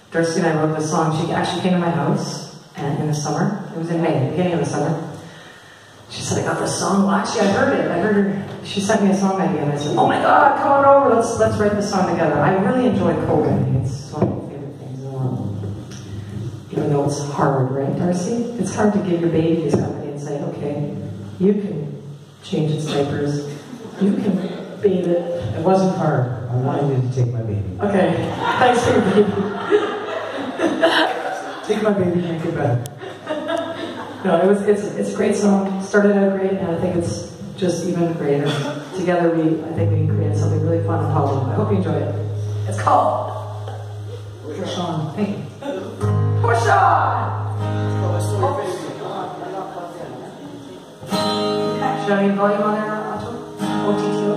Darcy and I wrote this song. She actually came to my house and in the summer. It was in May, beginning of the summer. She said, I got this song. Well, actually, I heard it. I heard her. She sent me a song idea, and I said, oh my God, come on over. Let's write this song together. I really enjoy Cogan. It's one of my favorite things in the world. Even though it's hard, right, Darcy? It's hard to give your baby to somebody and say, okay, you can change its diapers. You can bathe it. It wasn't hard. I wanted you to take my baby. Okay, thanks for your baby. Take my baby, make it better. No, it's a great song. Started out great, and I think it's just even greater. Together, I think we created something really fun and positive. I hope you enjoy it. It's called Push On. Thank you. Push On! Should I have any volume on there, Otto? OTTO?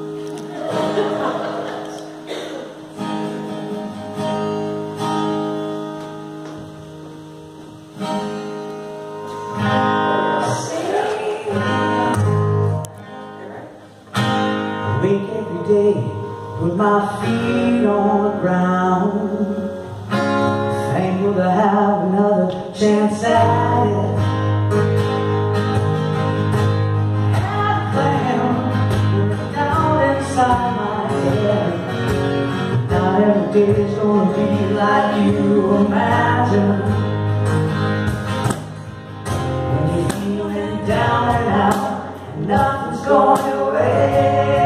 Wake every day, put my feet on the ground. Thankful to have another chance at it. Had a plan down inside my head. Not every day's gonna be like you imagine. When you're feeling down and out, and nothing's going your way.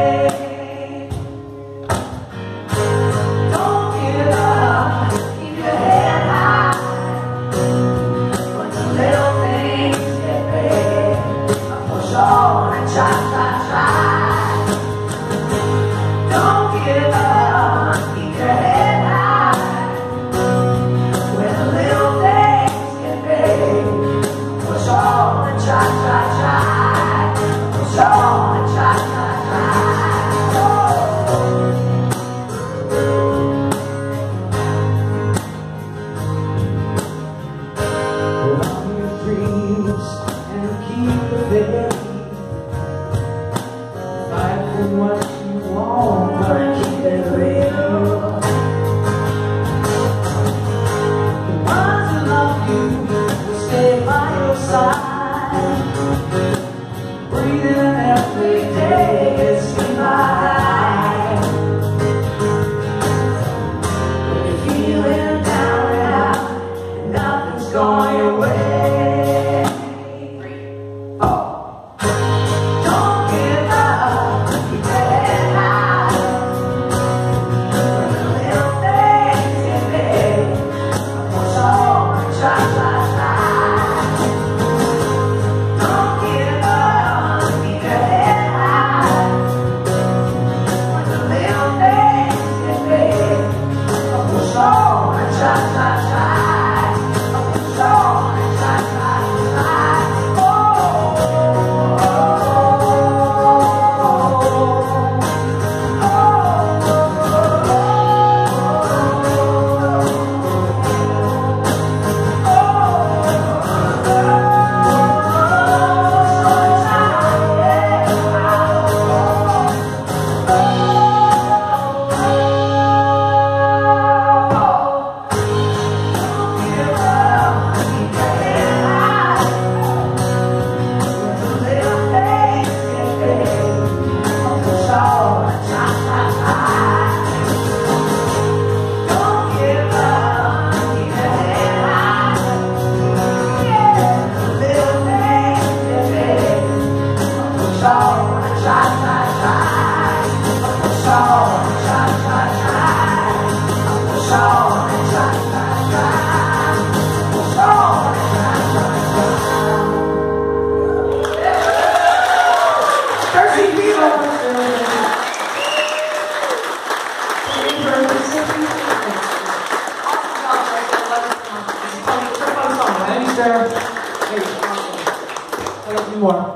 More.